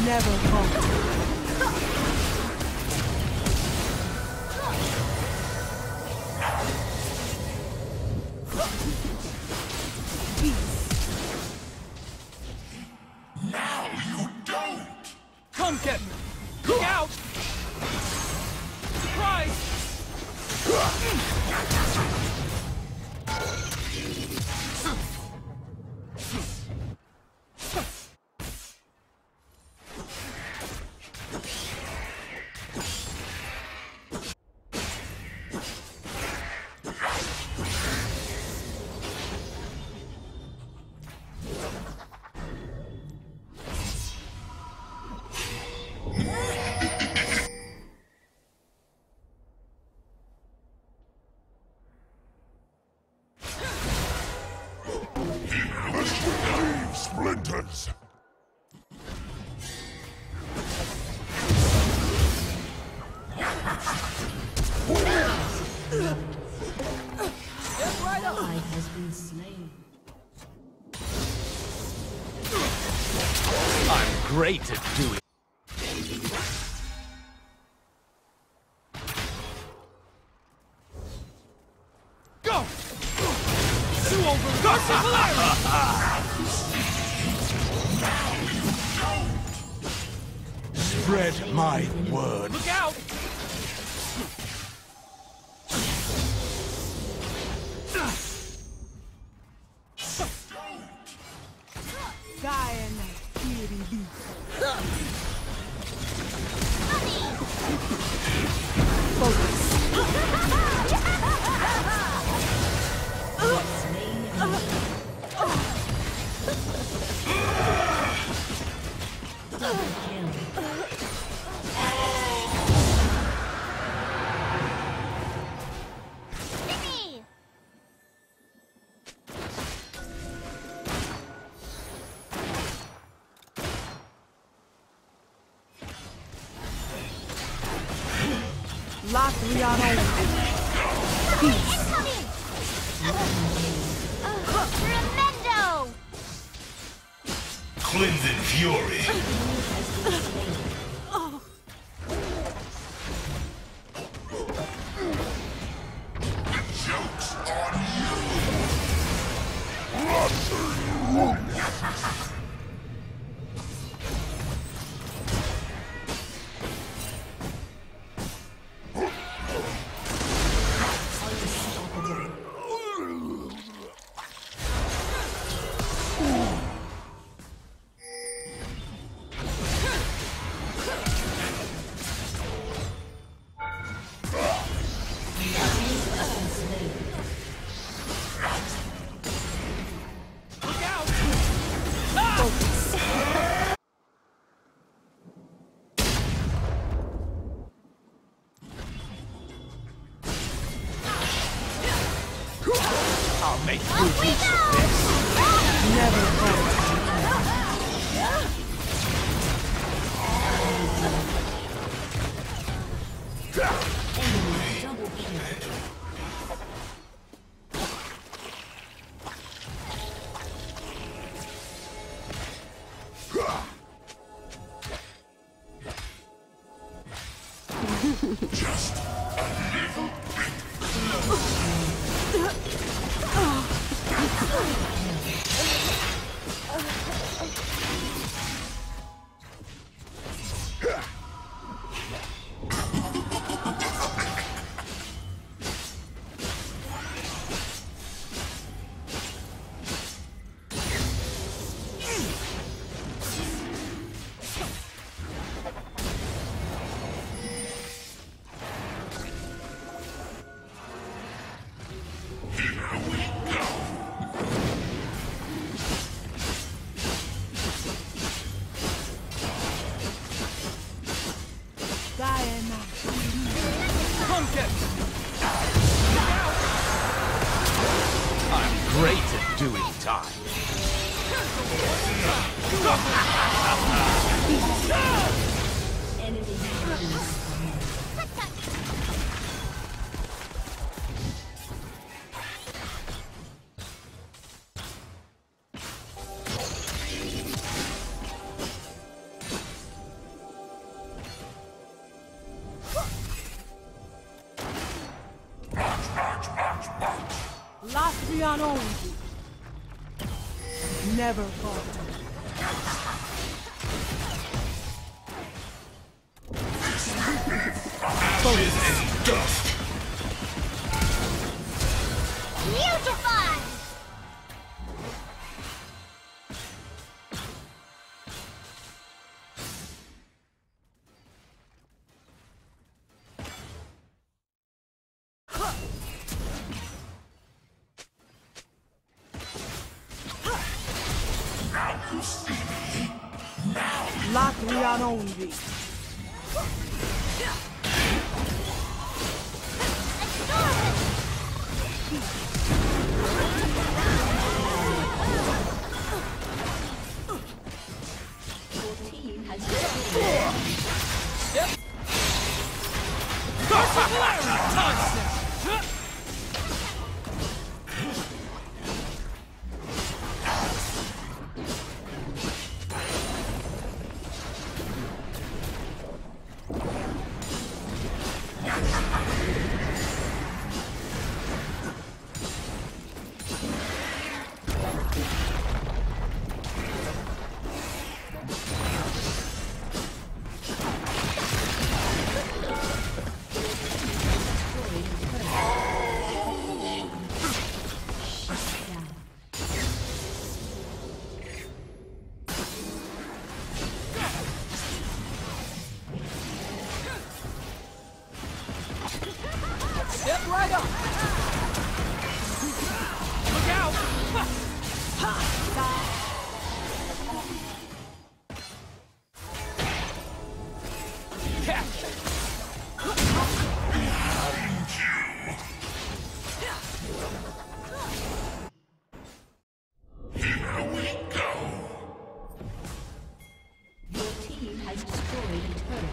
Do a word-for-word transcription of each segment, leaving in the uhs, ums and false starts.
Never falter. Now you don't! Come get me! Look out! Surprise! Splinters! Ally has been slain. I'm great at doing. Go! Two over Darcy Polaris! Spread my word. Look out! Diana, focus. Lock Rihanna. Peace. Tremendo! Cleansing fury. Joke's on you. I'll make good use of this. Never falter. Enemy double kill. Just a little bit Diana. Come get me! I'm great at doing time. Enemy. Latrian only. Never falter. Ashes and dust. Beautiful! Now you see me. Now Latrian only. Step right up! Look out! Catch! here we go. Your team has destroyed a turret.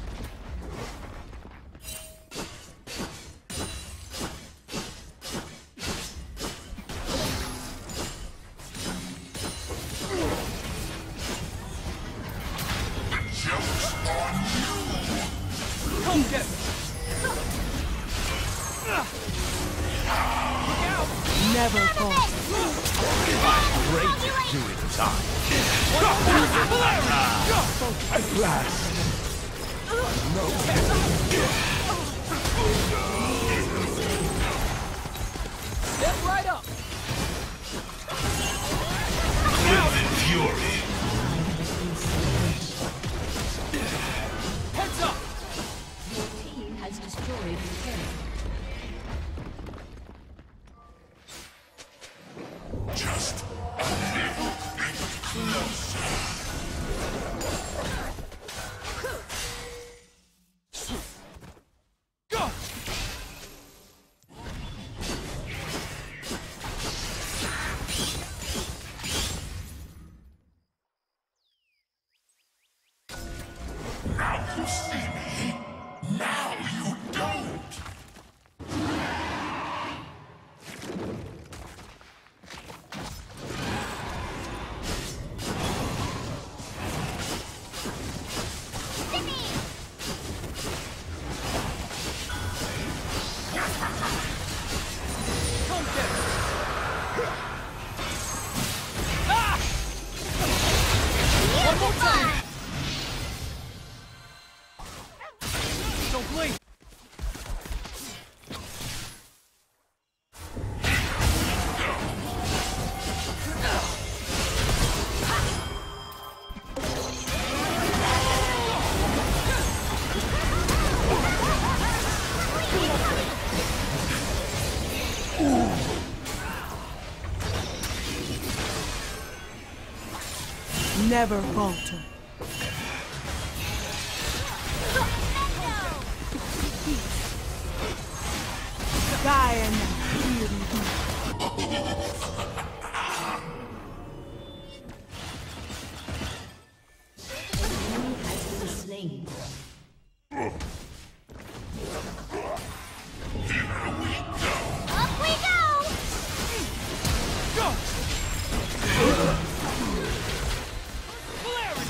Joke's on you. Come get me! Look out! Never falter. I'm great at doing time. At last. No. Step right up! Livid fury. Heads up! Your team has destroyed a turret. Just a little bit closer. Go! Now you see me. Now you don't. Jimmy! Come get me! Ah! One more time! Don't blink! Never falter. Dying. Enemy has been slain. Up we go! Go! Clarity!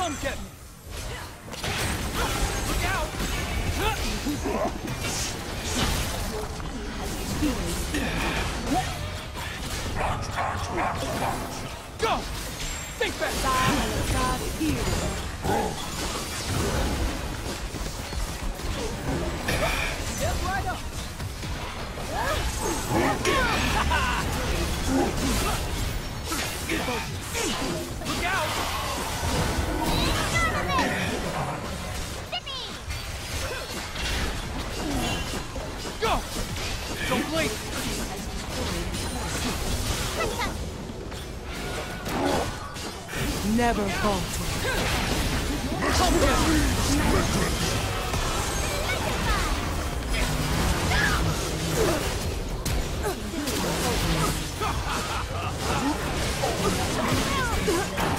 Come get me! Look out! Go! Think back! Side here. Step right up! Look out! Go! Don't blink! Never falter. Come get me! Electrify!